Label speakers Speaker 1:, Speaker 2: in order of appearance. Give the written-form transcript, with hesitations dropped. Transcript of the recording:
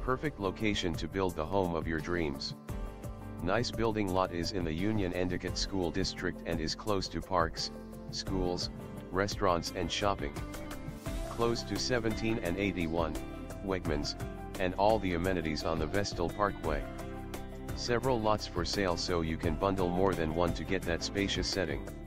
Speaker 1: Perfect location to build the home of your dreams. Nice building lot is in the Union Endicott School District and is close to parks, schools, restaurants and shopping. Close to 17 and 81, Wegmans, and all the amenities on the Vestal Parkway. Several lots for sale, so you can bundle more than one to get that spacious setting.